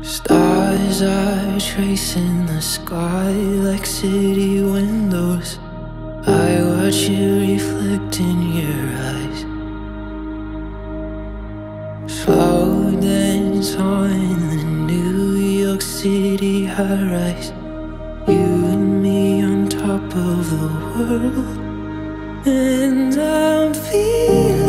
Stars are tracing the sky like city windows. I watch you reflect in your eyes. Slow dance on the New York City high-rise. You and me on top of the world. And I'm feeling